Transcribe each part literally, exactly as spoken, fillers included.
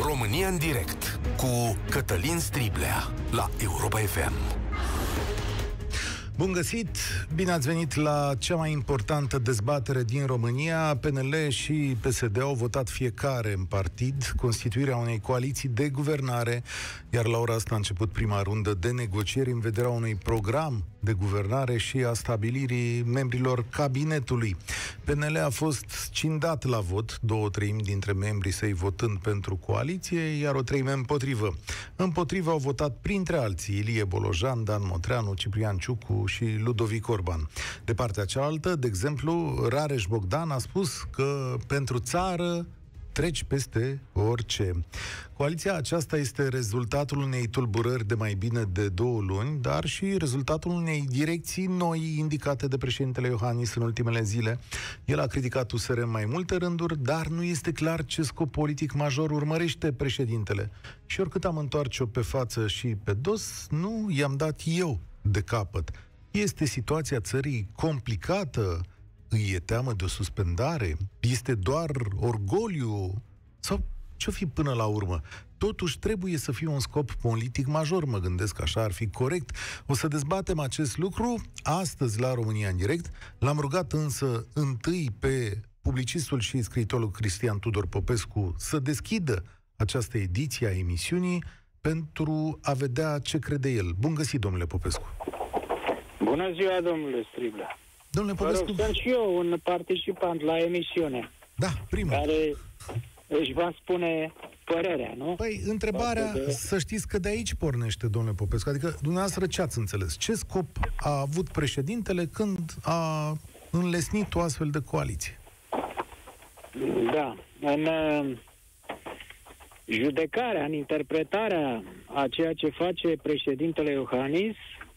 România în direct cu Cătălin Striblea la Europa F M. Bun găsit! Bine ați venit la cea mai importantă dezbatere din România. P N L și P S D au votat fiecare în partid constituirea unei coaliții de guvernare, iar la ora asta a început prima rundă de negocieri în vederea unui program de guvernare și a stabilirii membrilor cabinetului. P N L a fost scindat la vot, două treimi dintre membrii săi votând pentru coaliție, iar o treime împotrivă. Împotrivă au votat printre alții Ilie Bolojan, Dan Motreanu, Ciprian Ciucu și Ludovic Orban. De partea cealaltă, de exemplu, Rareș Bogdan a spus că pentru țară treci peste orice. Coaliția aceasta este rezultatul unei tulburări de mai bine de două luni, dar și rezultatul unei direcții noi indicate de președintele Iohannis în ultimele zile. El a criticat U S R în mai multe rânduri, dar nu este clar ce scop politic major urmărește președintele. Și oricât am întoarce-o pe față și pe dos, nu i-am dat eu de capăt. Este situația țării complicată? Îi e teamă de o suspendare? Este doar orgoliu? Sau ce-o fi până la urmă? Totuși trebuie să fie un scop politic major, mă gândesc că așa ar fi corect. O să dezbatem acest lucru astăzi la România în direct. L-am rugat însă întâi pe publicistul și scriitorul Cristian Tudor Popescu să deschidă această ediție a emisiunii pentru a vedea ce crede el. Bun găsit, domnule Popescu! Bună ziua, domnule Striblea! Domnule Popescu, rog, sunt și eu un participant la emisiune. Da, prima. Care își va spune părerea, nu? Păi, întrebarea, de... să știți că de aici pornește, domnule Popescu. Adică, dumneavoastră ce ați înțeles? Ce scop a avut președintele când a înlesnit o astfel de coaliție? Da. În uh, judecarea, în interpretarea a ceea ce face președintele Iohannis,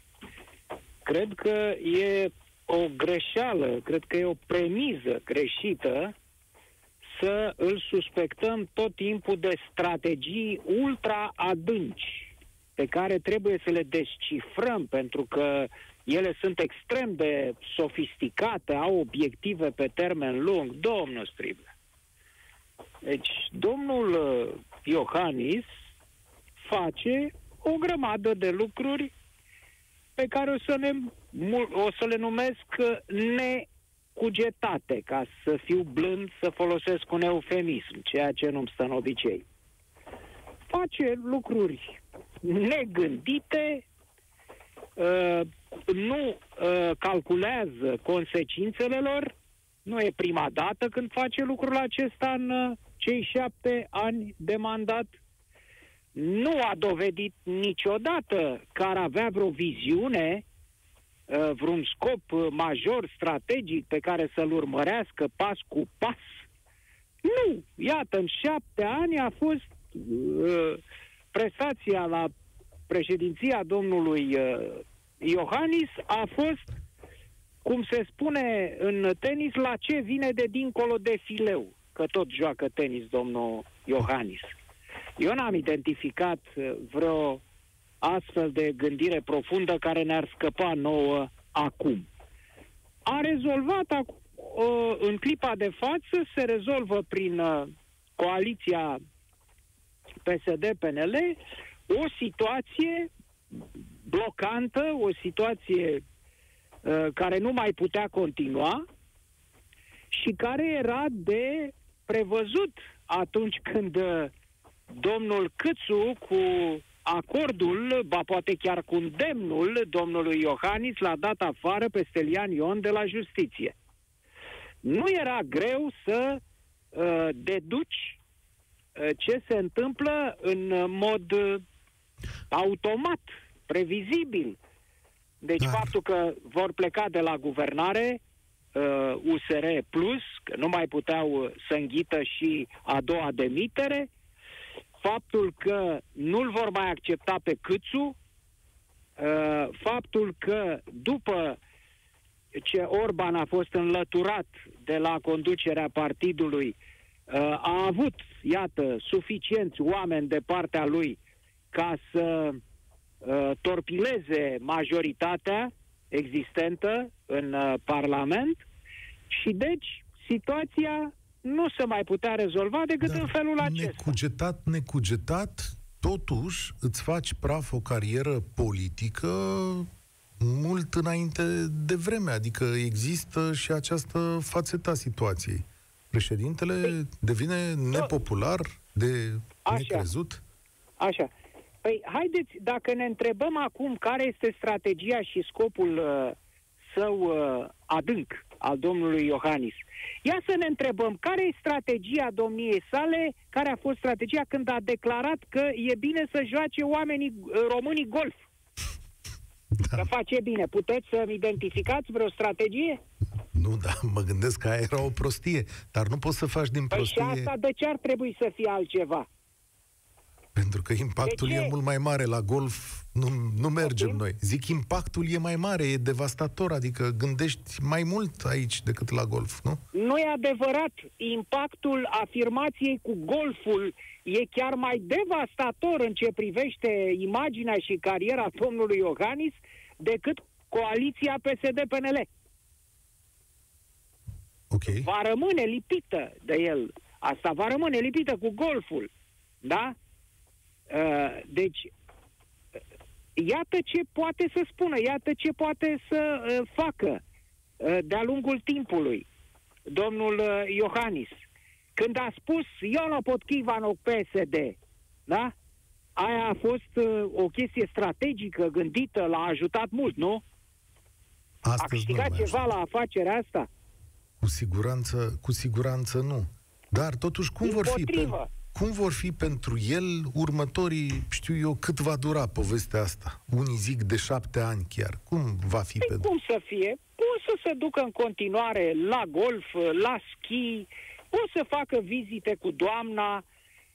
cred că e o greșeală, cred că e o premiză greșită să îl suspectăm tot timpul de strategii ultra adânci pe care trebuie să le descifrăm, pentru că ele sunt extrem de sofisticate, au obiective pe termen lung. Domnul Striblea. Deci, domnul Iohannis face o grămadă de lucruri pe care o să, ne, o să le numesc necugetate, ca să fiu blând, să folosesc un eufemism, ceea ce nu-mi stă în obicei. Face lucruri negândite, uh, nu uh, calculează consecințele lor, nu e prima dată când face lucrul acesta în uh, cei șapte ani de mandat. Nu a dovedit niciodată că ar avea vreo viziune, vreun scop major, strategic, pe care să-l urmărească pas cu pas. Nu! Iată, în șapte ani a fost uh, prestația la președinția domnului uh, Iohannis, a fost, cum se spune în tenis, la ce vine de dincolo de fileu, că tot joacă tenis domnul Iohannis. Eu n-am identificat vreo astfel de gândire profundă care ne-ar scăpa nouă acum. A rezolvat acum, în clipa de față, se rezolvă prin coaliția P S D P N L o situație blocantă, o situație care nu mai putea continua și care era de prevăzut atunci când domnul Câțu, cu acordul, ba poate chiar cu îndemnul domnului Iohannis, l-a dat afară pe Stelian Ion de la justiție. Nu era greu să uh, deduci uh, ce se întâmplă în mod uh, automat, previzibil. Deci da. Faptul că vor pleca de la guvernare uh, U S R Plus, că nu mai puteau să înghită și a doua demitere, faptul că nu-l vor mai accepta pe Câțu, uh, faptul că după ce Orban a fost înlăturat de la conducerea partidului, uh, a avut, iată, suficienți oameni de partea lui ca să uh, torpileze majoritatea existentă în uh, Parlament și deci situația nu se mai putea rezolva decât Dar în felul acesta. Necugetat, necugetat, totuși îți faci praf o carieră politică mult înainte de vreme, adică există și această fațetă a situației. Președintele păi, devine nepopular, de așa, necrezut? Așa. Păi, haideți, dacă ne întrebăm acum care este strategia și scopul uh, său uh, adânc al domnului Iohannis, ia să ne întrebăm care e strategia domniei sale, care a fost strategia când a declarat că e bine să joace oamenii românii golf. Da. Că face bine. Puteți să-mi identificați vreo strategie? Nu, da, mă gândesc că aia era o prostie, dar nu poți să faci din păi prostie... și asta de ce ar trebui să fie altceva? Pentru că impactul e mult mai mare la golf, nu, nu mergem okay. noi. Zic, impactul e mai mare, e devastator, adică gândești mai mult aici decât la golf, nu? Nu e adevărat. Impactul afirmației cu golful e chiar mai devastator în ce privește imaginea și cariera domnului Iohannis decât coaliția P S D P N L. Okay. Va rămâne lipită de el. Asta va rămâne lipită cu golful. Da? Uh, deci, iată ce poate să spună, iată ce poate să uh, facă uh, de-a lungul timpului domnul uh, Iohannis. Când a spus eu nu pot Chivanov P S D, da? Aia a fost uh, o chestie strategică, gândită, l-a ajutat mult, nu? Astăzi a câștigat ceva la afacerea asta? Cu siguranță, cu siguranță nu. Dar totuși cum vor fi... Pe... Cum vor fi pentru el următorii, știu eu, cât va dura povestea asta? Unii zic de șapte ani chiar. Cum va fi păi pentru... Cum să fie? Poate să se ducă în continuare la golf, la schi, poate să facă vizite cu doamna,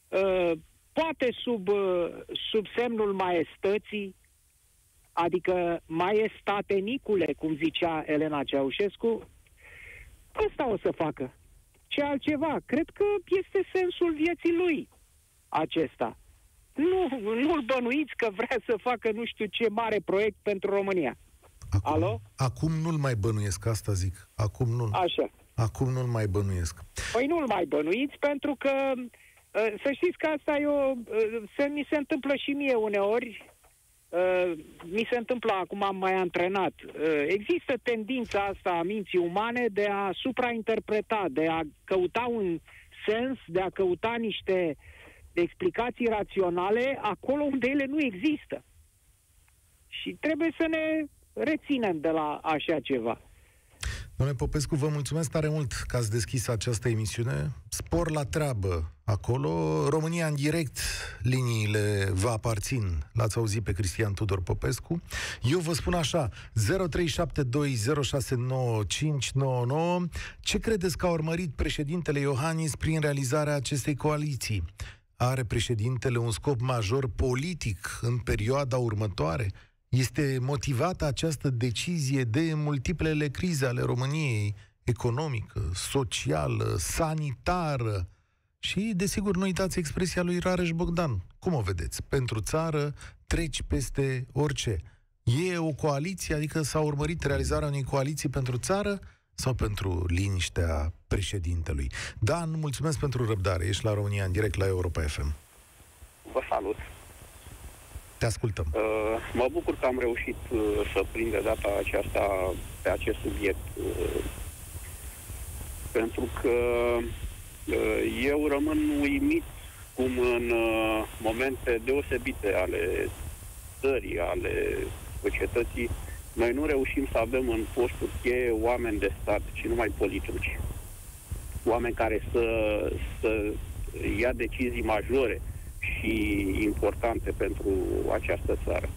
poate sub, sub semnul maestății, adică maestatenicule, cum zicea Elena Ceaușescu, asta o să facă. Ce altceva? Cred că este sensul vieții lui acesta. Nu, nu-l bănuiți că vrea să facă nu știu ce mare proiect pentru România. Acum, Alo? Acum nu-l mai bănuiesc, asta zic. Acum nu. Așa. Acum nu-l mai bănuiesc. Păi nu-l mai bănuiți pentru că să știți că asta e o, se, mi se întâmplă și mie uneori. Uh, mi se întâmplă, acum am mai antrenat. Uh, există tendința asta a minții umane de a suprainterpreta, de a căuta un sens, de a căuta niște explicații raționale acolo unde ele nu există. Și trebuie să ne reținem de la așa ceva. Domnule Popescu, vă mulțumesc tare mult că ați deschis această emisiune. Spor la treabă acolo. România în direct, liniile vă aparțin. L-ați auzit pe Cristian Tudor Popescu. Eu vă spun așa, zero trei șapte doi zero șase nouă cinci nouă nouă. Ce credeți că a urmărit președintele Iohannis prin realizarea acestei coaliții? Are președintele un scop major politic în perioada următoare? Este motivată această decizie de multiplele crize ale României, economică, socială, sanitară și, desigur, nu uitați expresia lui Rareș Bogdan. Cum o vedeți? Pentru țară treci peste orice. E o coaliție, adică s-a urmărit realizarea unei coaliții pentru țară sau pentru liniștea președintelui? Dan, mulțumesc pentru răbdare. Ești la România în direct la Europa F M. Vă salut. Te ascultăm. Uh, mă bucur că am reușit uh, să prind de data aceasta pe acest subiect. Uh, pentru că uh, eu rămân uimit cum în uh, momente deosebite ale țării, ale societății, noi nu reușim să avem în posturi cheie oameni de stat, ci numai politici. Oameni care să, să ia decizii majore și importante pentru această țară.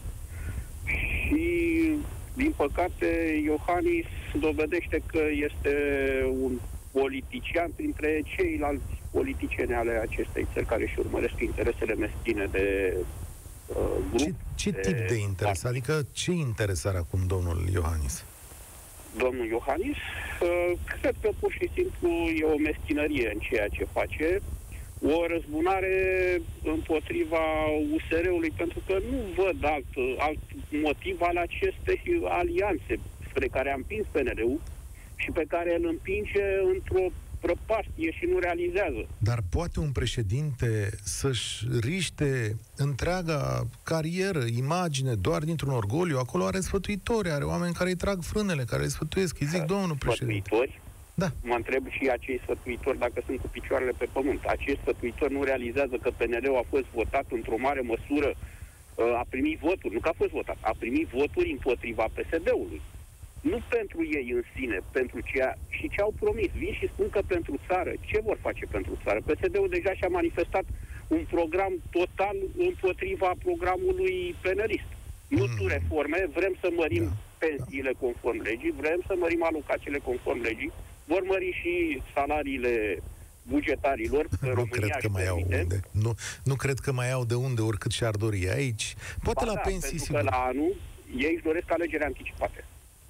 Și, din păcate, Iohannis dovedește că este un politician printre ceilalți politicieni ale acestei țări care își urmăresc interesele meschine de uh, grup. Ce, ce de tip de interes? Adică ce interes are acum domnul Iohannis? Domnul Iohannis, uh, cred că pur și simplu e o meschinărie în ceea ce face, o răzbunare împotriva U S R-ului, pentru că nu văd alt, alt motiv al acestei alianțe spre care a împins P N L-ul și pe care îl împinge într-o prăpastie și nu realizează. Dar poate un președinte să-și riște întreaga carieră, imagine, doar dintr-un orgoliu? Acolo are sfătuitori, are oameni care îi trag frânele, care îi sfătuiesc. Îi zic, domnul președinte. Sfătuitori? Da. Mă întreb și acei sfătuitori dacă sunt cu picioarele pe pământ. Acești sfătuitori nu realizează că P N L-ul a fost votat într-o mare măsură, a primit voturi, nu că a fost votat, a primit voturi împotriva P S D-ului. Nu pentru ei în sine, pentru ceea și ce au promis. Vin și spun că pentru țară. Ce vor face pentru țară? P S D-ul deja și-a manifestat un program total împotriva programului penalist. Nu tu reforme, vrem să mărim da. pensiile conform legii, vrem să mărim alocațiile conform legii, vor mări și salariile bugetarilor. Nu România cred că mai au unde. Nu, nu cred că mai au de unde, oricât și-ar dori aici. Poate ba la da, pensii, pentru sigur. că la anul ei își doresc alegeri anticipate.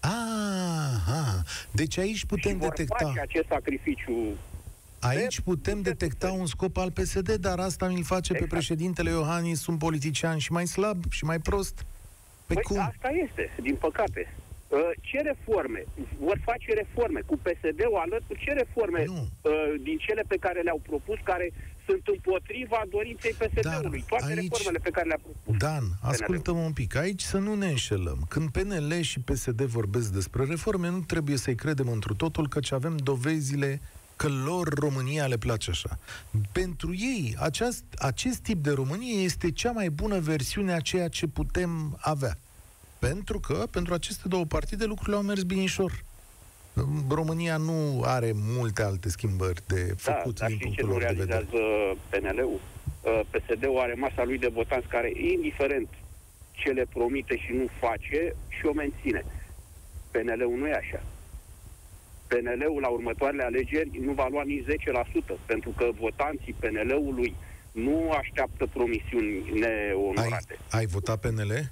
Aha, deci aici putem și vor detecta... face acest sacrificiu. Aici putem detecta un scop al P S D, dar asta mi-l face exact. pe președintele Iohannis un politician și mai slab și mai prost. Pe păi cum? Asta este, din păcate. Ce reforme? Vor face reforme cu P S D-ul alături? Ce reforme nu. din cele pe care le-au propus, care sunt împotriva dorinței P S D-ului? Toate aici, reformele pe care le-a propus. Dan, ascultă-mă un pic. Aici să nu ne înșelăm. Când P N L și P S D vorbesc despre reforme, nu trebuie să-i credem întru totul, căci avem dovezile că lor România le place așa. Pentru ei, aceast, acest tip de Românie este cea mai bună versiune a ceea ce putem avea. Pentru că, pentru aceste două partide, lucrurile au mers binișor. România nu are multe alte schimbări de făcut da, din punctul lor de vedere. Da, dar ce nu realizează P N L-ul? P S D-ul are masa lui de votanți care, indiferent ce le promite și nu face, și o menține. P N L-ul nu e așa. P N L-ul la următoarele alegeri nu va lua nici zece la sută, pentru că votanții P N L-ului nu așteaptă promisiuni neonorate. Ai, ai votat P N L?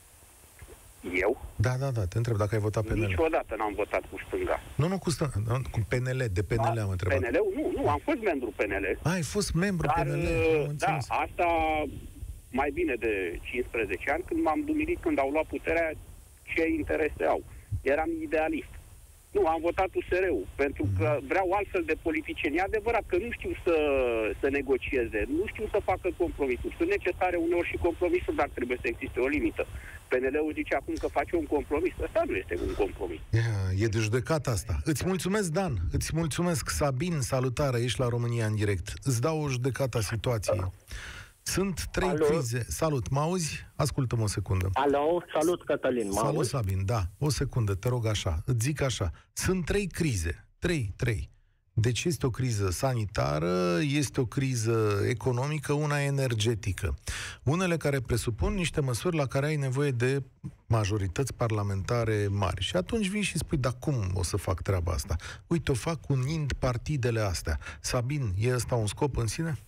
Eu? Da, da, da, te întreb dacă ai votat P N L. Niciodată n-am votat cu stânga. Nu, nu cu stânga, cu P N L, de P N L am întrebat. P N L-ul? Nu, nu, am fost membru P N L. A, ai fost membru dar, P N L, da, asta mai bine de cincisprezece ani, când m-am dumirit când au luat puterea, ce interese au. Eram idealist. Nu, am votat U S R-ul, pentru că vreau altfel de politicieni. E adevărat că nu știu să, să negocieze, nu știu să facă compromisuri. Sunt necesare uneori și compromisuri, dar trebuie să existe o limită. P N L-ul zice acum că face un compromis. Asta nu este un compromis. E, e de judecat asta. Îți mulțumesc, Dan. Îți mulțumesc. Sabin, salutare, ești la România în direct. Îți dau o judecată a situației. Sunt trei Alo. crize. Salut, mă auzi? Ascultă-mă o secundă. Alo, salut, Cătălin. Salut, auzi? Sabin, da. O secundă, te rog așa. Îți zic așa. Sunt trei crize. Trei, trei. Deci este o criză sanitară, este o criză economică, una energetică. Unele care presupun niște măsuri la care ai nevoie de majorități parlamentare mari. Și atunci vii și spui, dar cum o să fac treaba asta? Uite, o fac unind partidele astea. Sabin, e ăsta un scop în sine?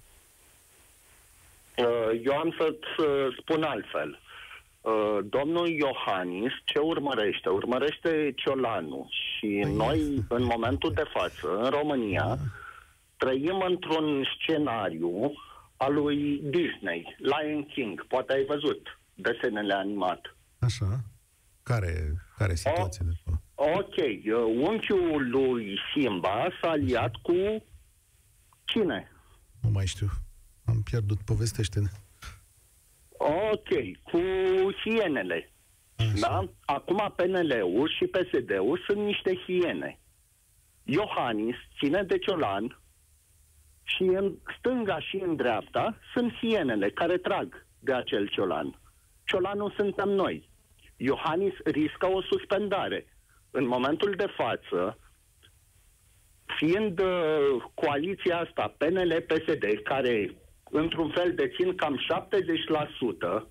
Eu am să-ți spun altfel. Domnul Iohannis ce urmărește? Urmărește Ciolanu. Și păi noi, în momentul de față, în România, da. trăim într-un scenariu al lui Disney, Lion King. Poate ai văzut desenele animate. Așa. Care, care situație de acolo? Ok. Unchiul lui Simba s-a aliat cu cine? Nu mai știu. Am pierdut. Povestește-ne. Ok. Cu hienele. Da? Acum P N L-ul și P S D-ul sunt niște hiene. Iohannis ține de Ciolan și în stânga și în dreapta sunt hienele care trag de acel Ciolan. Ciolanul suntem noi. Iohannis riscă o suspendare. În momentul de față, fiind uh, coaliția asta P N L P S D, care într-un fel dețin cam șaptezeci la sută,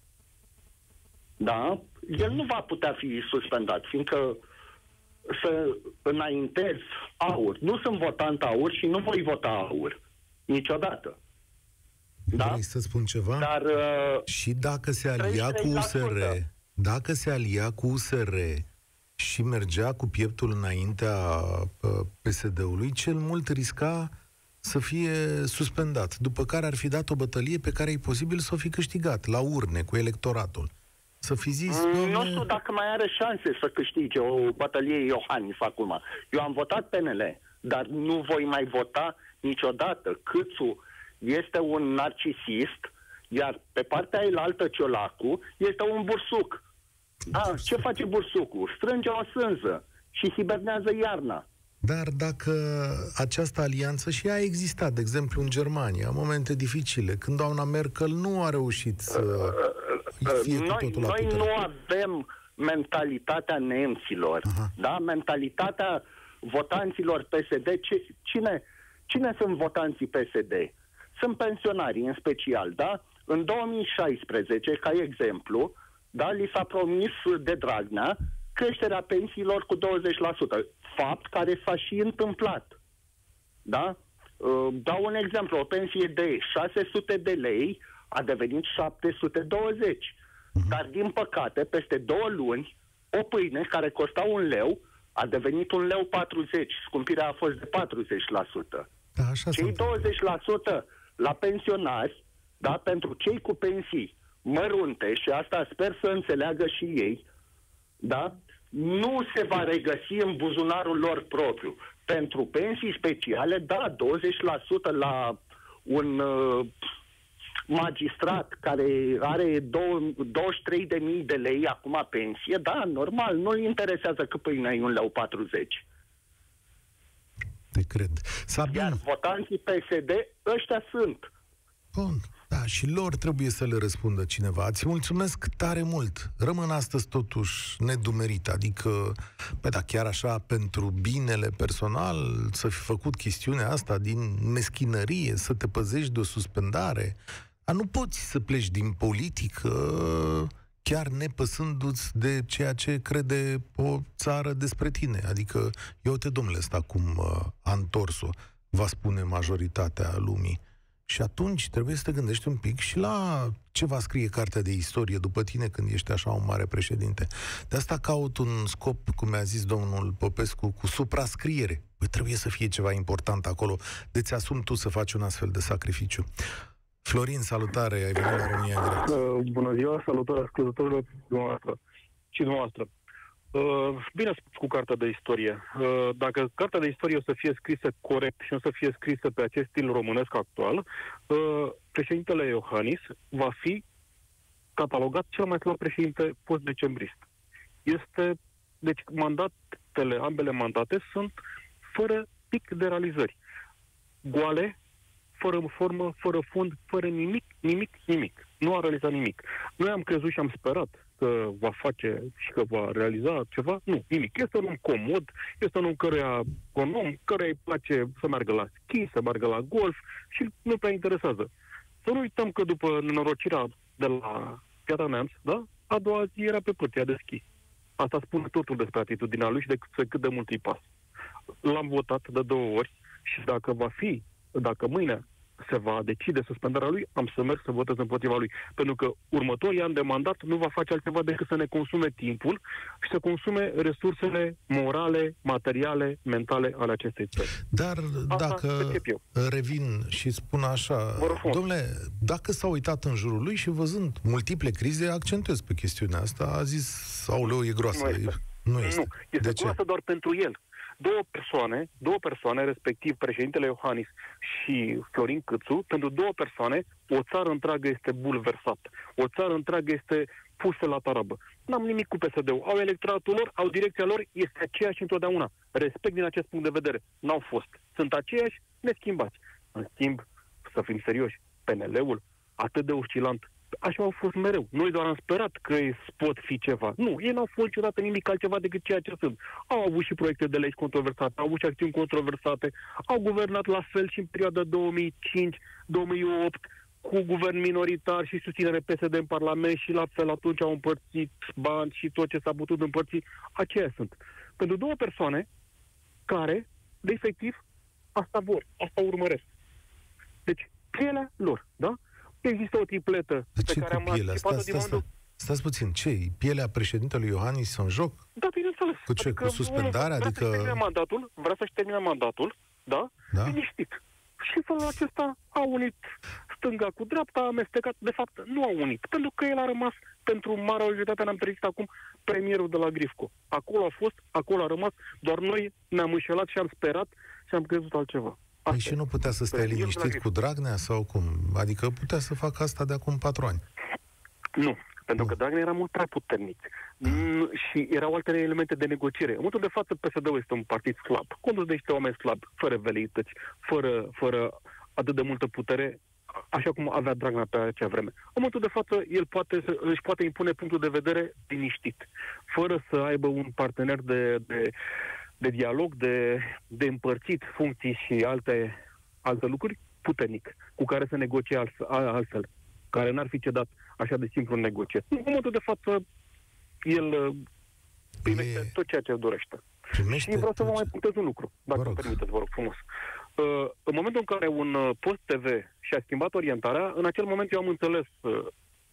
da? El nu va putea fi suspendat, fiindcă să înaintez AUR. Nu sunt votant AUR și nu voi vota AUR. Niciodată. Da? Vrei să spun ceva? Dar, uh, și dacă se alia cu U S R, dacă se alia cu U S R și mergea cu pieptul înaintea uh, P S D-ului, cel mult risca să fie suspendat, după care ar fi dat o bătălie pe care e posibil să o fi câștigat, la urne, cu electoratul. Să fi zis... Mm, nu știu dacă mai are șanse să câștige o bătălie Iohannis acum. Eu am votat P N L, dar nu voi mai vota niciodată. Câțu este un narcisist, iar pe partea ailaltă Ciolacu este un bursuc. A, ce face bursucul? Strânge o sânză și hibernează iarna. Dar dacă această alianță și ea a existat, de exemplu, în Germania, în momente dificile, când doamna Merkel nu a reușit să fie cu noi, totul la noi putere. nu avem mentalitatea nemților, Aha. da? Mentalitatea votanților P S D. Ce, cine, cine sunt votanții P S D? Sunt pensionarii, în special, da? În două mii șaisprezece, ca exemplu, da, li s-a promis de Dragnea creșterea pensiilor cu douăzeci la sută. Fapt care s-a și întâmplat. Da? Dau un exemplu. O pensie de șase sute de lei a devenit șapte sute douăzeci. Dar, din păcate, peste două luni, o pâine care costa un leu a devenit un leu patruzeci. Scumpirea a fost de patruzeci la sută. Da, așa cei douăzeci la sută la pensionari, da, pentru cei cu pensii mărunte, și asta sper să înțeleagă și ei, da, nu se va regăsi în buzunarul lor propriu. Pentru pensii speciale, da, douăzeci la sută la un uh, magistrat care are douăzeci și trei de mii de lei acum pensie, da, normal, nu-l interesează că pâinea e un leu patruzeci. Te cred. Sabin. Iar votanții P S D, ăștia sunt. Bun. Da, și lor trebuie să le răspundă cineva. Îți mulțumesc tare mult. Rămân astăzi totuși nedumerit. Adică, pe da, chiar așa, pentru binele personal, să fi făcut chestiunea asta din meschinărie, să te păzești de o suspendare. A, nu poți să pleci din politică chiar nepăsându-ți de ceea ce crede o țară despre tine. Adică, eu te, domnule, ăsta cum uh, a întors-o, va spune majoritatea lumii. Și atunci trebuie să te gândești un pic și la ce va scrie cartea de istorie după tine când ești așa un mare președinte. De asta caut un scop, cum mi-a zis domnul Popescu, cu suprascriere. Păi trebuie să fie ceva important acolo. De-ți asumi tu să faci un astfel de sacrificiu. Florin, salutare, ai venit la România în direct. Uh, bună ziua, salutare ascultătorilor dumneavoastră și dumneavoastră. Uh, bine spus cu cartea de istorie. Uh, dacă cartea de istorie o să fie scrisă corect și o să fie scrisă pe acest stil românesc actual, uh, președintele Iohannis va fi catalogat cel mai slab președinte post-decembrist. Este, deci mandatele, ambele mandate sunt fără pic de realizări. Goale, fără formă, fără fond, fără nimic, nimic, nimic. Nu a realizat nimic. Noi am crezut și am sperat că va face și că va realiza ceva. Nu, nimic. Este un om comod, este un om căruia, un om căruia îi place să meargă la schi, să meargă la golf și nu prea interesează. Să nu uităm că după nenorocirea de la Piatra Neamț, da? A doua zi era pe pârtia de schi. Asta spune totul despre atitudinea lui și de cât de mult îi pasă. L-am votat de două ori și dacă va fi, dacă mâine se va decide suspendarea lui, am să merg să votez împotriva lui. Pentru că următorii ani de mandat nu va face altceva decât să ne consume timpul și să consume resursele morale, materiale, mentale ale acestei țări. Dar Asta dacă revin și spun așa, domnule, dacă s-a uitat în jurul lui și văzând multiple crize, accentuez pe chestiunea asta, a zis, aoleu, e groasă. Nu este. Nu este. Nu, este de groasă doar pentru el. Două persoane, două persoane, respectiv președintele Iohannis și Florin Câțu, pentru două persoane, o țară întreagă este bulversată. O țară întreagă este pusă la tarabă. N-am nimic cu P S D-ul. Au electoratul lor, au direcția lor, este aceeași întotdeauna. Respect din acest punct de vedere. N-au fost. Sunt aceiași, neschimbați. În schimb, să fim serioși, P N L-ul, atât de oscilant, așa au fost mereu. Noi doar am sperat că pot fi ceva. Nu, ei n-au fost niciodată nimic altceva decât ceea ce sunt. Au avut și proiecte de legi controversate, au avut și acțiuni controversate, au guvernat la fel și în perioada două mii cinci două mii opt cu guvern minoritar și susținere P S D în Parlament și la fel atunci au împărțit bani și tot ce s-a putut împărți. Aceia sunt. Pentru două persoane care, de efectiv, asta vor, asta urmăresc. Deci, pielea lor, da? Există o tripletă de pe ce care am anticipat-o din momentul... Stați puțin, ce pielea președintelui Iohannis în joc? Da, bineînțeles. Cu ce? Adică cu suspendarea? Vrea Adică... să-și termine mandatul, vrea să-și termine mandatul, da? Da? Liniștit. Și în felul acesta a unit stânga cu dreapta, a amestecat. De fapt, nu a unit, pentru că el a rămas, pentru marea majoritate, ne-am trezit acum, premierul de la Grifco. Acolo a fost, acolo a rămas, doar noi ne-am înșelat și am sperat și am crezut altceva. Păi și nu putea să stai liniștit cu Dragnea sau cum? Adică putea să facă asta de acum patru ani. Nu, pentru că Dragnea era mult prea puternic. Mm, și erau alte elemente de negociere. În momentul de față, P S D-ul este un partid slab, condus de niște oameni slabi, fără veleități, fără, fără atât de multă putere, așa cum avea Dragnea pe acea vreme. În momentul de față, el poate, își poate impune punctul de vedere liniștit, fără să aibă un partener de, de, de dialog, de, de împărțit funcții și alte, alte lucruri, puternic, cu care să negocie altfel, care n-ar fi cedat așa de simplu în negocieri. În momentul de față, el primește e... tot ceea ce dorește. Primește și vreau să vă ce... mai punctez un lucru, dacă îmi permiteți, vă rog frumos. Uh, în momentul în care un uh, post T V și-a schimbat orientarea, în acel moment eu am înțeles uh,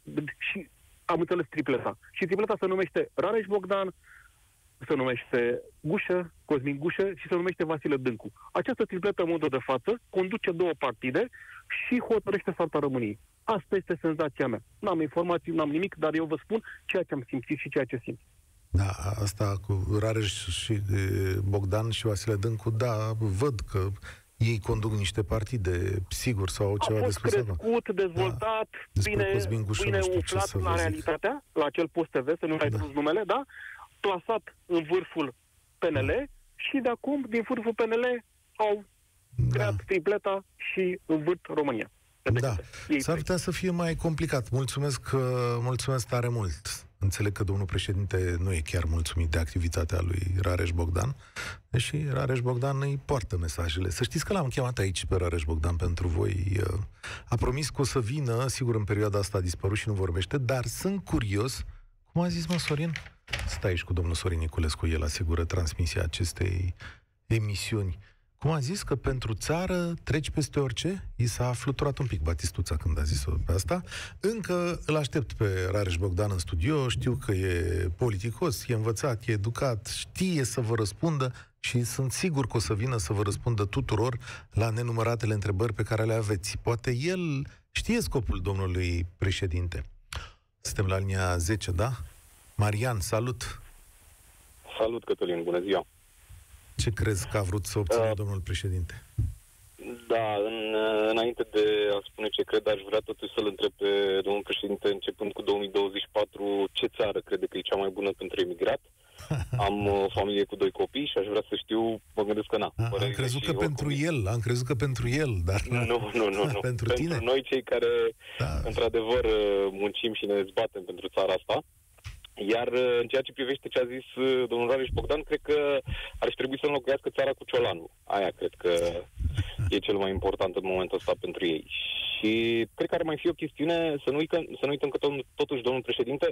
și am înțeles tripleta. Și tripleta se numește Rareș Bogdan, se numește Gușă, Cosmin Gușă și se numește Vasile Dâncu. Această tripletă, în modul de față, conduce două partide și hotărăște soarta României. Asta este senzația mea. N-am informații, n-am nimic, dar eu vă spun ceea ce am simțit și ceea ce simt. Da, asta cu Rareș și e, Bogdan și Vasile Dâncu, da, văd că ei conduc niște partide, sigur, sau au ceva de spus. A fost crescut, dezvoltat, da. bine, bine umflat la realitatea, la acel post T V, să nu mai da. numele, da? Plasat în vârful P N L da. și de acum, din vârful P N L, au da. creat tripleta și învârt România. Da, s-ar putea să fie mai complicat. Mulțumesc, mulțumesc tare mult. Înțeleg că domnul președinte nu e chiar mulțumit de activitatea lui Rareș Bogdan, deși Rareș Bogdan îi poartă mesajele. Să știți că l-am chemat aici pe Rareș Bogdan pentru voi. A promis că o să vină, sigur în perioada asta a dispărut și nu vorbește, dar sunt curios, cum a zis mă Sorin? Stai aici cu domnul Sorin Niculescu, el asigură transmisia acestei emisiuni. Cum a zis că pentru țară treci peste orice? I s-a fluturat un pic Batistuța când a zis-o pe asta. Încă îl aștept pe Rareș Bogdan în studio, știu că e politicos, e învățat, e educat, știe să vă răspundă și sunt sigur că o să vină să vă răspundă tuturor la nenumăratele întrebări pe care le aveți. Poate el știe scopul domnului președinte. Suntem la linia zece, da? Marian, salut! Salut, Cătălin, bună ziua! Ce crezi că a vrut să obțină uh, domnul președinte? Da, în, înainte de a spune ce cred, aș vrea totuși să-l întreb pe domnul președinte, începând cu două mii douăzeci și patru, ce țară crede că e cea mai bună pentru emigrat? Am o familie cu doi copii și aș vrea să știu, mă gândesc că na. A, am crezut că pentru el, am crezut că pentru el, dar... Nu, nu, nu, nu. pentru tine? Pentru noi, cei care, da. într-adevăr, muncim și ne zbatem pentru țara asta. Iar în ceea ce privește ce a zis domnul Rareș Bogdan, cred că ar trebui să înlocuiască țara cu ciolanul. Aia cred că e cel mai important în momentul ăsta pentru ei. Și cred că ar mai fi o chestiune, să nu uităm, să nu uităm că totuși domnul președinte,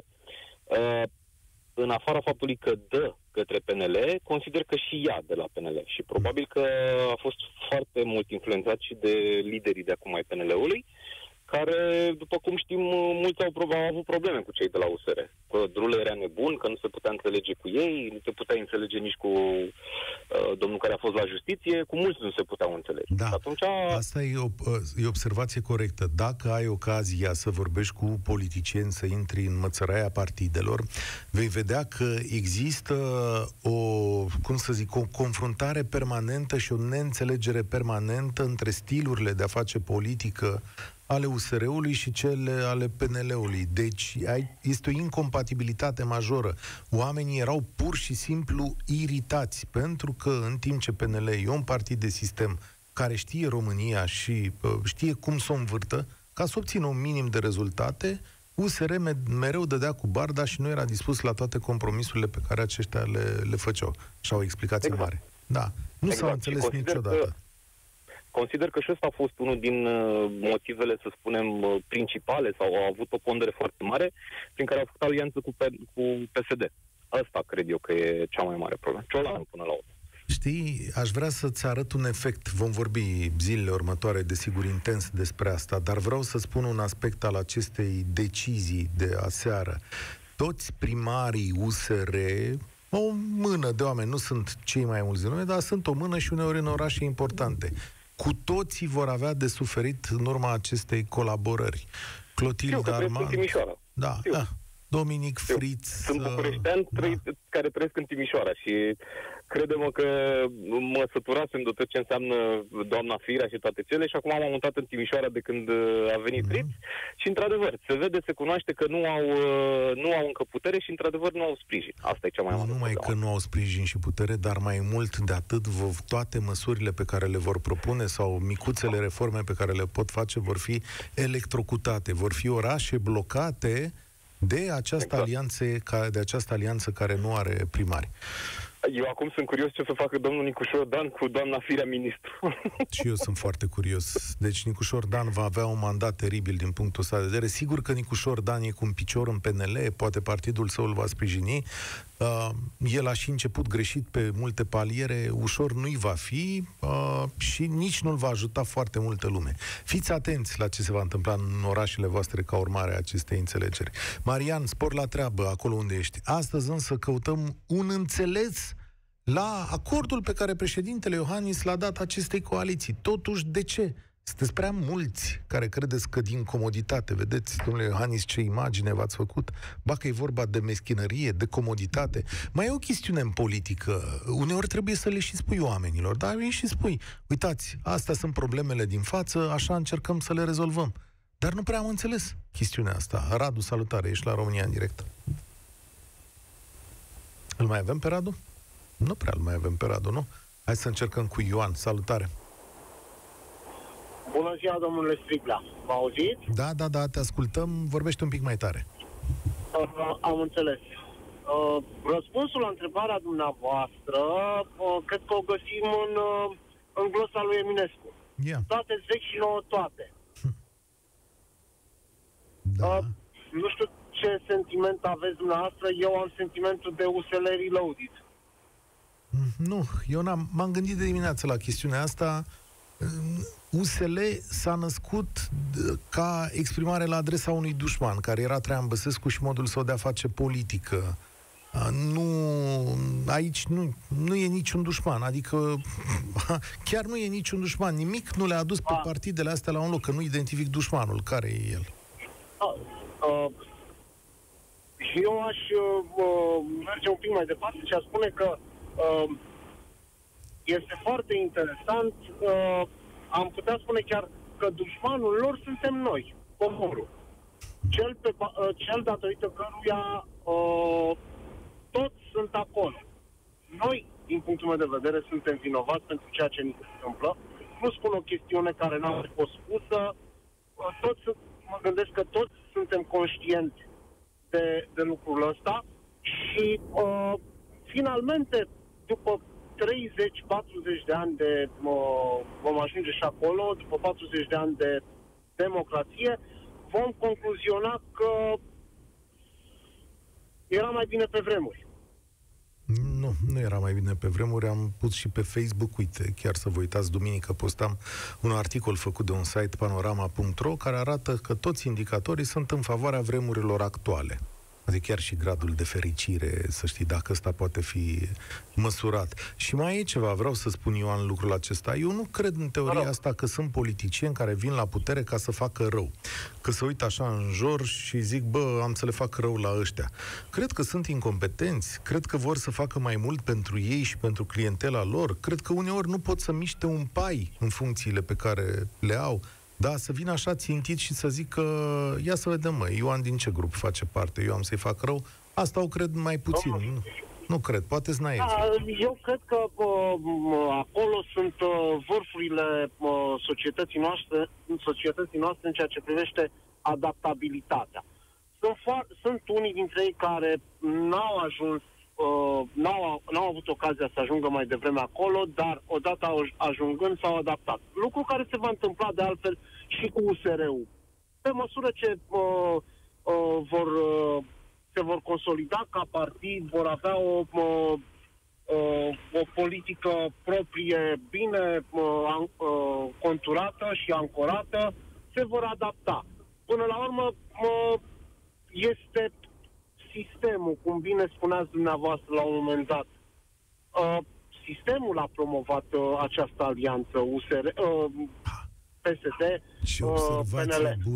în afara faptului că dă către P N L, consider că și ia de la P N L. Și probabil că a fost foarte mult influențat și de liderii de acum ai P N L-ului, care, după cum știm, mulți au, au avut probleme cu cei de la U S R. Că Drulă era nebun, că nu se putea înțelege cu ei, nu se putea înțelege nici cu uh, domnul care a fost la justiție, cu mulți nu se puteau înțelege. Da, atunci... asta e o, e observație corectă. Dacă ai ocazia să vorbești cu politicieni, să intri în mățăraia partidelor, vei vedea că există o, cum să zic, o confruntare permanentă și o neînțelegere permanentă între stilurile de a face politică ale U S R-ului și cele ale P N L-ului. Deci este o incompatibilitate majoră. Oamenii erau pur și simplu iritați, pentru că în timp ce P N L e un partid de sistem care știe România și uh, știe cum să o învârtă, ca să obțină un minim de rezultate, U S R mereu dădea cu barda și nu era dispus la toate compromisurile pe care aceștia le, le făceau. Și au o explicație exact. mare. Da. Nu exact. S-au înțeles niciodată. Că... Consider că și ăsta a fost unul din uh, motivele, să spunem, uh, principale sau au avut o pondere foarte mare prin care au făcut alianță cu, cu P S D. Asta cred eu că e cea mai mare problemă. Ciolanul până la urmă. Știi, aș vrea să-ți arăt un efect. Vom vorbi zilele următoare, desigur, intens despre asta, dar vreau să spun un aspect al acestei decizii de aseară. Toți primarii U S R, o mână de oameni, nu sunt cei mai mulți din lume, dar sunt o mână și uneori în orașe importante. Cu toții vor avea de suferit în urma acestei colaborări. Clotilde Armand... Timișoara. Da, da. Dominic Fritz... Sunt bucureștean da. care trăiesc în Timișoara și crede-mă că mă săturasem de tot ce înseamnă doamna Firea și toate cele și acum m-am mutat în Timișoara de când a venit mm-hmm. Fritz și într-adevăr se vede, se cunoaște că nu au, nu au încă putere și într-adevăr nu au sprijin. Asta e cea mai mare. Nu numai că nu au sprijin și putere, dar mai mult de atât toate măsurile pe care le vor propune sau micuțele reforme pe care le pot face vor fi electrocutate, vor fi orașe blocate de această, exact. alianță, de această alianță care nu are primari. Eu acum sunt curios ce o să facă domnul Nicușor Dan cu doamna Firea ministru. Și eu sunt foarte curios. Deci Nicușor Dan va avea un mandat teribil din punctul ăsta de vedere. Sigur că Nicușor Dan e cu un picior în P N L, poate partidul său îl va sprijini. Uh, el a și început greșit pe multe paliere, ușor nu-i va fi uh, și nici nu-l va ajuta foarte multă lume. Fiți atenți la ce se va întâmpla în orașele voastre ca urmare a acestei înțelegeri. Marian, spor la treabă acolo unde ești. Astăzi însă căutăm un înțeles la acordul pe care președintele Iohannis l-a dat acestei coaliții. Totuși, de ce? Sunteți prea mulți care credeți că din comoditate, vedeți, domnule Iohannis, ce imagine v-ați făcut, ba că e vorba de meschinărie, de comoditate. Mai e o chestiune în politică. Uneori trebuie să le și spui oamenilor, dar vii și spui, uitați, astea sunt problemele din față, așa încercăm să le rezolvăm. Dar nu prea am înțeles chestiunea asta. Radu, salutare, ești la România în direct. Îl mai avem pe Radu? Nu prea îl mai avem pe Radu, nu? Hai să încercăm cu Ioan. Salutare! Bună ziua, domnule Striblea. Mă auziți? Da, da, da, te ascultăm. Vorbește un pic mai tare. Uh, am înțeles. Uh, răspunsul la întrebarea dumneavoastră uh, cred că o găsim în, uh, în glosa lui Eminescu. Yeah. Toate vechi și nouă toate. Da. Uh, nu știu ce sentiment aveți dumneavoastră. Eu am sentimentul de U S L Reloaded. Nu, eu n-am, m-am gândit de dimineață la chestiunea asta. U S L s-a născut ca exprimare la adresa unui dușman, care era Traian Băsescu și modul său de a face politică. Nu, aici nu, nu e niciun dușman, adică chiar nu e niciun dușman. Nimic nu le-a adus pe partidele astea la un loc, că nu identific dușmanul. Care e el? Uh, uh, și eu aș uh, merge un pic mai departe și aș spune că uh, este foarte interesant, uh, am putea spune chiar că dușmanul lor suntem noi, poporul. Cel, pe, uh, cel datorită căruia uh, toți sunt acolo. Noi, din punctul meu de vedere, suntem vinovați pentru ceea ce ni se întâmplă. Nu spun o chestiune care n-a fost spusă. Uh, toți, mă gândesc că toți suntem conștienți de, de lucrul ăsta și uh, finalmente, după treizeci patruzeci de ani de uh, vom ajunge și acolo, după patruzeci de ani de democrație, vom concluziona că era mai bine pe vremuri. Nu, nu era mai bine pe vremuri. Am pus și pe Facebook, uite, chiar să vă uitați, duminică postam un articol făcut de un site, panorama punct ro, care arată că toți indicatorii sunt în favoarea vremurilor actuale. Adică chiar și gradul de fericire, să știi, dacă ăsta poate fi măsurat. Și mai e ceva, vreau să spun, Ioan, lucrul acesta. Eu nu cred în teoria asta că sunt politicieni care vin la putere ca să facă rău. Că se uită așa în jur și zic, bă, am să le fac rău la ăștia. Cred că sunt incompetenți, cred că vor să facă mai mult pentru ei și pentru clientela lor. Cred că uneori nu pot să miște un pai în funcțiile pe care le au. Da, să vin așa țintit și să zic că ia să vedem, mă, Ioan din ce grup face parte, eu am să-i fac rău. Asta o cred mai puțin. Nu, nu cred, poate-s naiv. Da, eu cred că uh, acolo sunt uh, vârfurile uh, societății noastre, societății noastre în ceea ce privește adaptabilitatea. Sunt, fo- sunt unii dintre ei care n-au ajuns, uh, n-au, n-au avut ocazia să ajungă mai devreme acolo, dar odată ajungând s-au adaptat. Lucru care se va întâmpla de altfel și cu U S R-ul. Pe măsură ce uh, uh, vor, uh, se vor consolida ca partid, vor avea o, uh, uh, o politică proprie bine uh, uh, conturată și ancorată, se vor adapta. Până la urmă, uh, este sistemul, cum bine spuneați dumneavoastră la un moment dat. Uh, sistemul a promovat uh, această alianță U S R, uh, P S D, și uh, observație P N L. bună.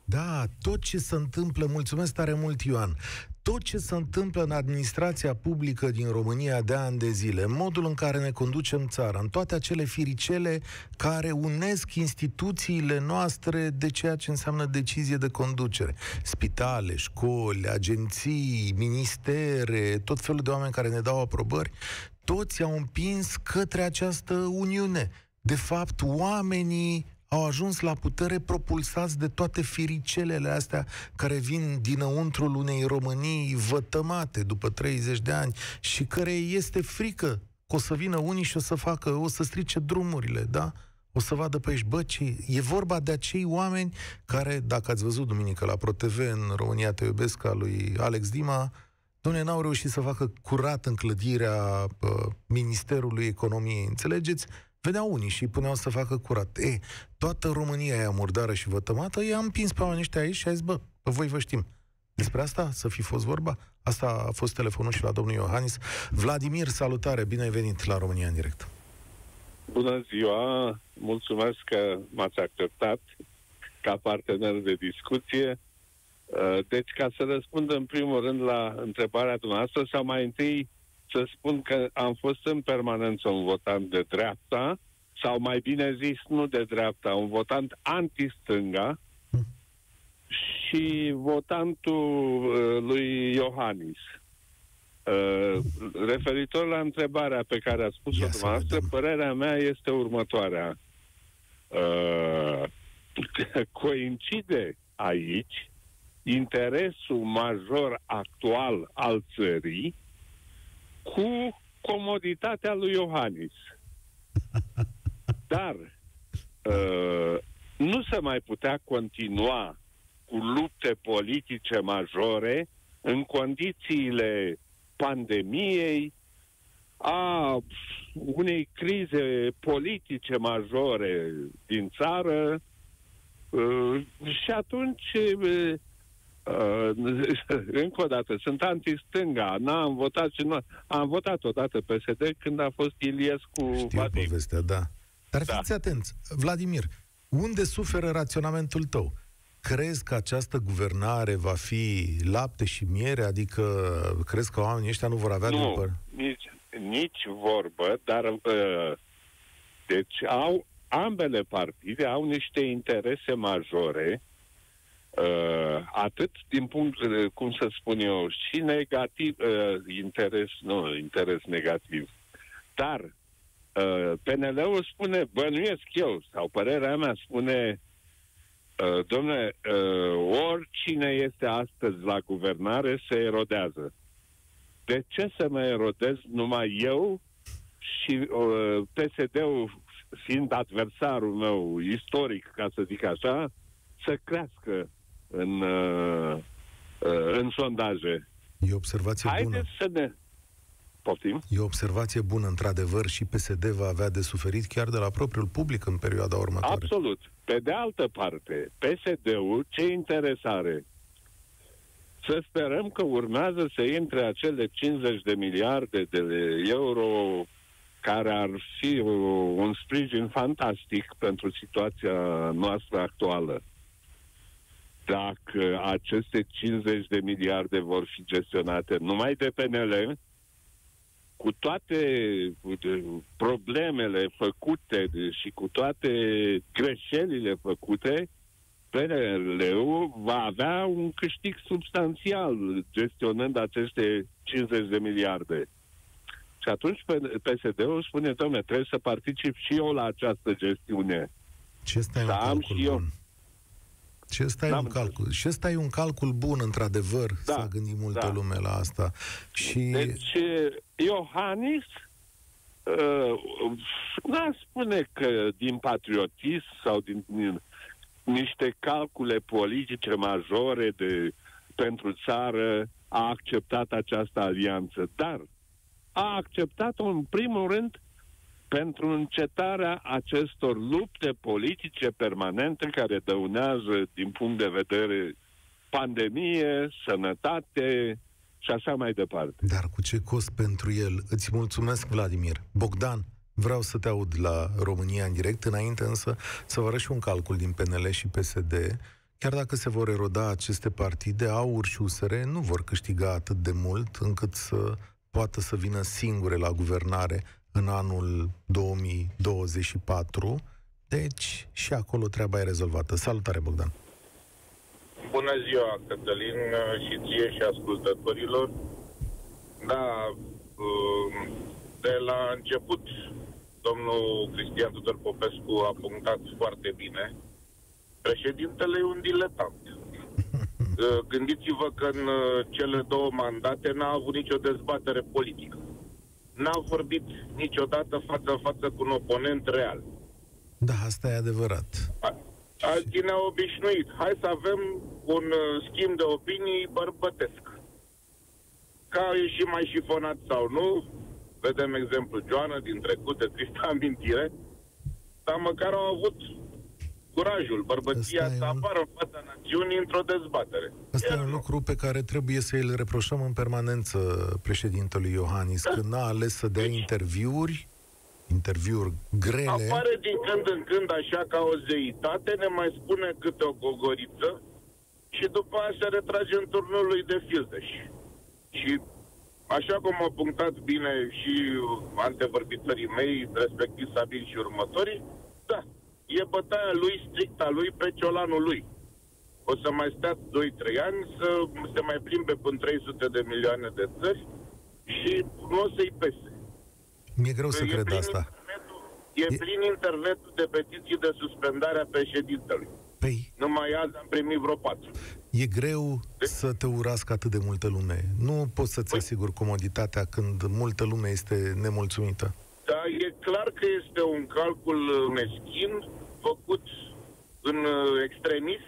Da, tot ce se întâmplă, mulțumesc tare mult, Ioan, tot ce se întâmplă în administrația publică din România de ani de zile, modul în care ne conducem țara, în toate acele firicele care unesc instituțiile noastre de ceea ce înseamnă decizie de conducere. Spitale, școli, agenții, ministere, tot felul de oameni care ne dau aprobări, toți au împins către această uniune. De fapt, oamenii au ajuns la putere propulsați de toate firicelele astea care vin dinăuntrul unei Românii vătămate după treizeci de ani și care este frică că o să vină unii și o să facă, o să strice drumurile, da? O să vadă pe aici, bă, ce... E vorba de acei oameni care, dacă ați văzut duminică la ProTV în România Te Iubesc a lui Alex Dima, doamne, n-au reușit să facă curat în clădirea uh, Ministerului Economiei, înțelegeți? Vedeau unii și îi puneau să facă curat. E, toată România aia murdară și vătămată, i-a împins pe oamenii ăștia aici și a zis, bă, pe voi vă știm. Despre asta să fi fost vorba? Asta a fost telefonul și la domnul Iohannis. Vladimir, salutare, bine ai venit la România în direct. Bună ziua, mulțumesc că m-ați acceptat ca partener de discuție. Deci, ca să răspund în primul rând la întrebarea dumneavoastră, sau mai întâi să spun că am fost în permanență un votant de dreapta, sau mai bine zis, nu de dreapta, un votant anti-stânga și votantul uh, lui Iohannis. Uh, referitor la întrebarea pe care a spus-o dumneavoastră, părerea mea este următoarea. Uh, coincide aici interesul major actual al țării cu comoditatea lui Iohannis. Dar uh, nu se mai putea continua cu lupte politice majore în condițiile pandemiei, a unei crize politice majore din țară uh, și atunci uh, Uh, încă o dată, sunt anti-stânga, n-am votat și nu, am votat odată P S D când a fost Iliescu. Știu povestea, da. Dar da. Fiți atenți, Vladimir, unde suferă raționamentul tău? Crezi că această guvernare va fi lapte și miere? Adică crezi că oamenii ăștia nu vor avea nu, de nici, nici vorbă, dar uh, deci au, ambele partide au niște interese majore. Uh, atât din punct, uh, cum să spun eu, și negativ, uh, interes, nu, interes negativ. Dar uh, P N L-ul spune, bănuiesc eu, sau părerea mea spune, uh, dom'le, uh, oricine este astăzi la guvernare se erodează. De ce să mă erodez numai eu și uh, P S D-ul, fiind adversarul meu istoric, ca să zic așa, să crească în, uh, uh, în sondaje. E o observație Haideți bună. să ne... Poftim? E o observație bună, într-adevăr, și P S D va avea de suferit chiar de la propriul public în perioada următoare. Absolut. Pe de altă parte, P S D-ul, ce interes are? Să sperăm că urmează să intre acele cincizeci de miliarde de euro care ar fi un sprijin fantastic pentru situația noastră actuală. Dacă aceste cincizeci de miliarde vor fi gestionate numai de P N L, cu toate problemele făcute și cu toate greșelile făcute, P N L-ul va avea un câștig substanțial gestionând aceste cincizeci de miliarde. Și atunci P S D-ul spune, dom'le, trebuie să particip și eu la această gestiune. Ce stai un calcul eu... bun? Și ăsta, e un calcul. și ăsta e un calcul bun, într-adevăr, da, s-a gândit multă da. lume la asta. Și... Deci, Iohannis uh, n-a spune că din patriotism sau din, din niște calcule politice majore de, pentru țară a acceptat această alianță, dar a acceptat-o în primul rând pentru încetarea acestor lupte politice permanente care dăunează din punct de vedere pandemie, sănătate și așa mai departe. Dar cu ce cost pentru el? Îți mulțumesc, Vladimir. Bogdan, vreau să te aud la România în direct, înainte însă să vă arăt și un calcul din P N L și P S D. Chiar dacă se vor eroda aceste partide, AUR și U S R nu vor câștiga atât de mult încât să poată să vină singure la guvernare în anul două mii douăzeci și patru. Deci și acolo treaba e rezolvată. Salutare, Bogdan! Bună ziua, Cătălin, și ție și ascultătorilor. Da, de la început, domnul Cristian Tudor Popescu a punctat foarte bine. Președintele e un diletant. Gândiți-vă că în cele două mandate n-a avut nicio dezbatere politică. N-a vorbit niciodată față-față cu un oponent real. Da, asta e adevărat. Alții ne-au obișnuit. Hai să avem un schimb de opinii bărbătesc. Că a ieșit mai șifonat sau nu, vedem exemplu Joana din trecut, de tristă amintire, dar măcar au avut curajul, bărbăția să apară în fața națiunii într-o dezbatere. Asta e un lucru pe care trebuie să îl reproșăm în permanență președintelui Iohannis, că n-a ales să dea interviuri, interviuri grele. Apare din când în când așa ca o zeitate, ne mai spune câte o gogoriță și după aia se retrage în turnul lui de fildeș. Și așa cum au punctat bine și antevorbitorii mei, respectiv Sabin și următorii, da, e bătaia lui, stricta lui, pe ciolanul lui. O să mai stea doi trei ani să se mai plimbe până trei sute de milioane de țări și nu o să-i pese. Mi-e greu să e cred asta. E, e plin internetul de petiții de suspendare a președintelui. Păi, numai azi am primit vreo patru. E greu de? să te urască atât de multă lume. Nu poți să-ți păi, asiguri comoditatea când multă lume este nemulțumită. Da, e clar că este un calcul meschin, făcut în extremis.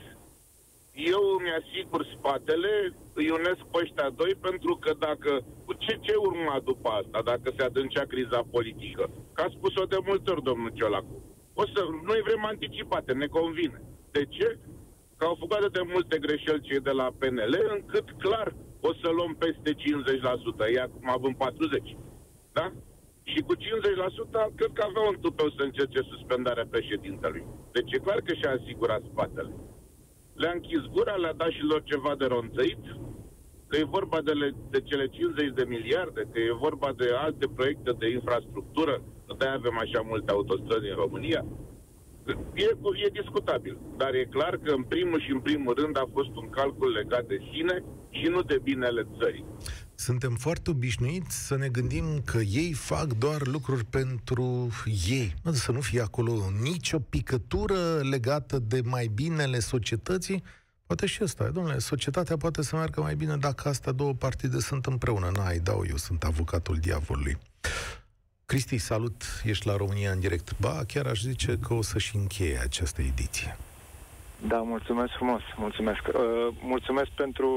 Eu îmi asigur spatele, îi unesc pe ăștia doi, pentru că dacă... Ce, ce urma după asta, dacă se adâncea criza politică? Că a spus-o de multe ori domnul Ciolacu. O să, noi vrem anticipate, ne convine. De ce? Că au făcut de multe greșeli cei de la P N L, încât clar o să luăm peste cincizeci la sută, ei acum având patruzeci la sută. Da? Și cu cincizeci la sută cred că avea un tupeu să încerce suspendarea președintelui. Deci e clar că și-a asigurat spatele. Le-a închis gura, le-a dat și lor ceva de ronțăit, că e vorba de, le, de cele cincizeci de miliarde, că e vorba de alte proiecte de infrastructură, că de-aia avem așa multe autostrăzi în România. E, e discutabil, dar e clar că în primul și în primul rând a fost un calcul legat de sine și nu de binele țării. Suntem foarte obișnuiți să ne gândim că ei fac doar lucruri pentru ei. Să nu fie acolo nicio picătură legată de mai binele societății. Poate și ăsta, domnule, societatea poate să meargă mai bine dacă astea două partide sunt împreună. N-ai, dau, eu sunt avocatul diavolului. Cristi, salut, ești la România în direct. Ba, chiar aș zice că o să-și încheie această ediție. Da, mulțumesc frumos, mulțumesc. Uh, mulțumesc pentru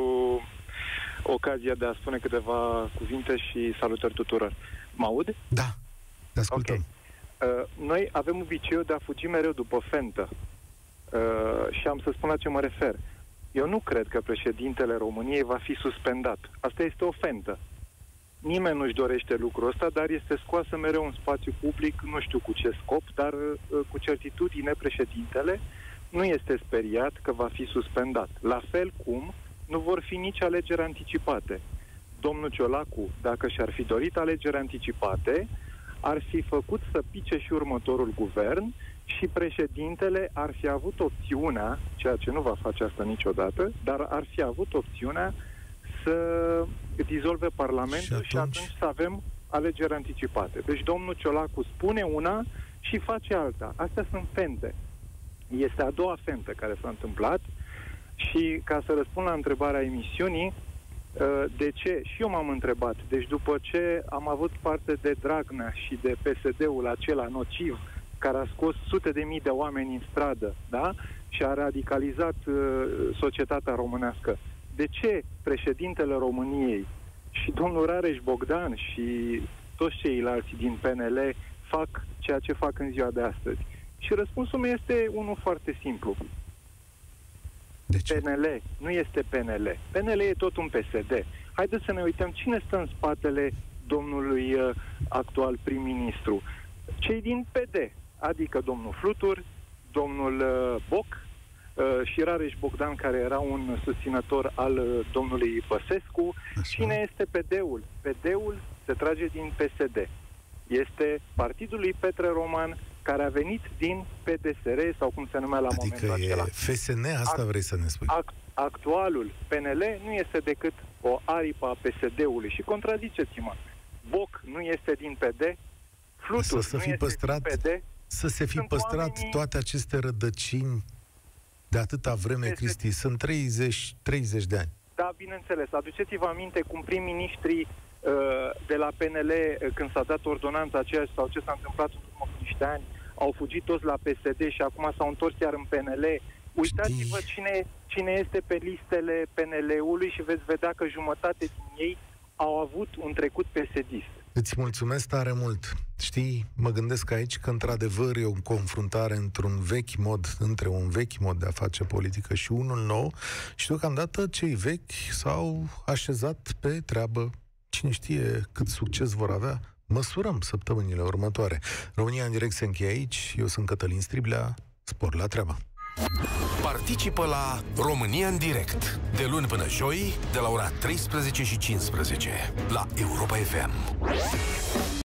ocazia de a spune câteva cuvinte și salutări tuturor. Mă aud? Da, te ascultăm. Okay. Uh, noi avem obiceiul de a fugi mereu după fentă. Uh, și am să spun la ce mă refer. Eu nu cred că președintele României va fi suspendat. Asta este o fentă. Nimeni nu-și dorește lucrul ăsta, dar este scoasă mereu în spațiu public, nu știu cu ce scop, dar uh, cu certitudine președintele nu este speriat că va fi suspendat. La fel cum nu vor fi nici alegeri anticipate. Domnul Ciolacu, dacă și-ar fi dorit alegeri anticipate, ar fi făcut să pice și următorul guvern și președintele ar fi avut opțiunea, ceea ce nu va face asta niciodată, dar ar fi avut opțiunea să dizolve Parlamentul și atunci, și atunci să avem alegeri anticipate. Deci domnul Ciolacu spune una și face alta. Astea sunt fente. Este a doua fentă care s-a întâmplat și ca să răspund la întrebarea emisiunii, de ce? Și eu m-am întrebat. Deci după ce am avut parte de Dragnea și de P S D-ul acela nociv, care a scos sute de mii de oameni în stradă, da? Și a radicalizat uh, societatea românească. De ce președintele României și domnul Rareș Bogdan și toți ceilalți din P N L fac ceea ce fac în ziua de astăzi? Și răspunsul meu este unul foarte simplu. De ce? P N L nu este P N L. P N L e tot un P S D. Haideți să ne uităm cine stă în spatele domnului uh, actual prim-ministru. Cei din P D, adică domnul Flutur, domnul uh, Boc, uh, și Rareș Bogdan, care era un susținător al uh, domnului Băsescu. Așa. Cine este P D-ul? P D-ul se trage din P S D. Este partidul lui Petre Roman, care a venit din P D S R, sau cum se numea la adică momentul acela. Adică e F S N, asta Act- vrei să ne spui? Act- actualul P N L nu este decât o aripă a P S D-ului. Și contraziceți-mă, Boc nu este din P D, Flutur să nu fi este păstrat, din P D. să se fi Sunt păstrat oamenii... toate aceste rădăcini de atâta vreme, este... Cristi. Sunt treizeci, treizeci de ani. Da, bineînțeles. Aduceți-vă aminte cum prim-ministrii uh, de la P N L, uh, când s-a dat ordonanța aceea sau ce s-a întâmplat în urmă cu niște ani, au fugit toți la P S D și acum s-au întors iar în P N L. Uitați-vă cine, cine este pe listele P N L-ului și veți vedea că jumătate din ei au avut un trecut P S D-ist. Îți mulțumesc tare mult. Știi, mă gândesc aici că într-adevăr e o confruntare într-un vechi mod, între un vechi mod de a face politică și unul nou, și deocamdată cei vechi s-au așezat pe treabă. Cine știe cât succes vor avea? Măsurăm săptămânile următoare. România în direct se încheie aici. Eu sunt Cătălin Striblea. Spor la treabă! Participă la România în direct de luni până joi de la ora treisprezece și cincisprezece la Europa F M.